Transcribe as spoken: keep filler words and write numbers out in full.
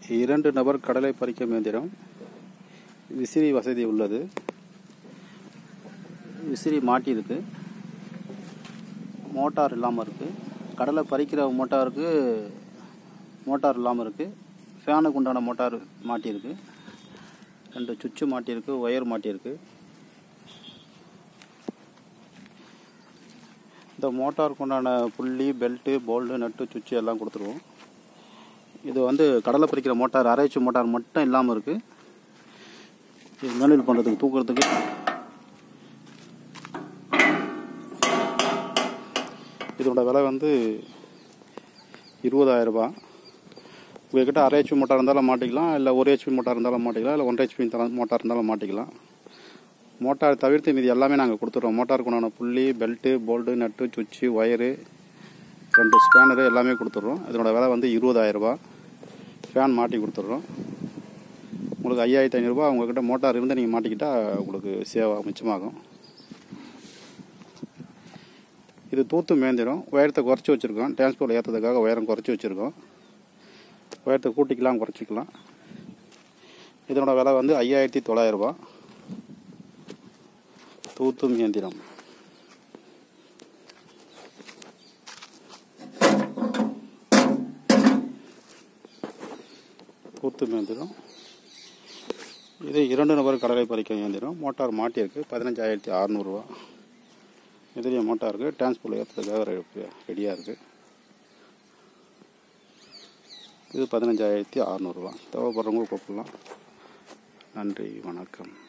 இரண்டு நபர் கடலை பறிக்கும் இயந்திரம். விசிறி வசதி உள்ளது. விசிறி மாட்டியிருக்கு. மோட்டார் இல்லாமல் இருக்குது. கடலை பறிக்கிற மோட்டாருக்கு மோட்டார் இல்லாமல் இருக்குது. ஃபேனுக்கு உண்டான மோட்டார் மாட்டியிருக்கு. ரெண்டு சுவிட்சு மாட்டியிருக்கு. ஒயர் மாட்டியிருக்கு. இந்த மோட்டாருக்கு உண்டான புள்ளி, பெல்ட்டு, போல்டு, நட்டு, சுவிட்சு எல்லாம் கொடுத்துருவோம். இது வந்து கடலை பறிக்கிற மோட்டார், அரைச்சி மோட்டார் மட்டும் இல்லாமல் இருக்குது. இது மேனுவல் பண்ணுறதுக்கு, தூக்குறதுக்கு. இதோட விலை வந்து இருபதாயிரம் ரூபா. உங்கள்கிட்ட அரை ஹெச்பி மோட்டார் இருந்தாலும் மாட்டிக்கலாம், இல்லை ஒரு ஹெச்பி மோட்டார் இருந்தாலும் மாட்டிக்கலாம், இல்லை ஒன்றரை ஹெச்பி மோட்டார் இருந்தாலும் மாட்டிக்கலாம். மோட்டார் தவிர்த்து மீது எல்லாமே நாங்கள் கொடுத்துட்றோம். மோட்டாருக்கு உண்டான புள்ளி, பெல்ட்டு, போல்டு, நட்டு, சுவிட்சு, ஒயரு, ரெண்டு ஸ்பேனரு எல்லாமே கொடுத்துட்றோம். இதனோட விலை வந்து இருபதாயிரம் ரூபா. ஃபேன் மாட்டி கொடுத்துட்றோம். உங்களுக்கு ஐயாயிரத்தி ஐநூறுரூபா. உங்கள்கிட்ட மோட்டார் இருந்து நீங்கள் மாட்டிக்கிட்டால் உங்களுக்கு சேவா மிச்சமாகும். இது தூத்து மேந்திரம். உயரத்தை குறைச்சி வச்சுருக்கோம். டிரான்ஸ்போர்ட் ஏற்றுறதுக்காக உயரம் குறைச்சி வச்சுருக்கோம். உயரத்தை கூட்டிக்கலாம், குறைச்சிக்கலாம். இதனோட விலை வந்து ஐயாயிரத்தி தொள்ளாயிரம் ரூபா. தூத்து இயந்திரம். தூத்து இயந்திரம். இது இரண்டு நபர் கடலை பறிக்கும் இயந்திரம். மோட்டார் மாட்டியிருக்கு. பதினஞ்சாயிரத்தி அறநூறுவா. இதுலேயும் மோட்டார் இருக்குது. டிரான்ஸ்போர்ட் ஏற்றுறதுக்காக ரெடியாக இருக்குது. இது பதினஞ்சாயிரத்தி அறநூறுவா. தேவைப்படுறவங்க கூப்பிடலாம். நன்றி, வணக்கம்.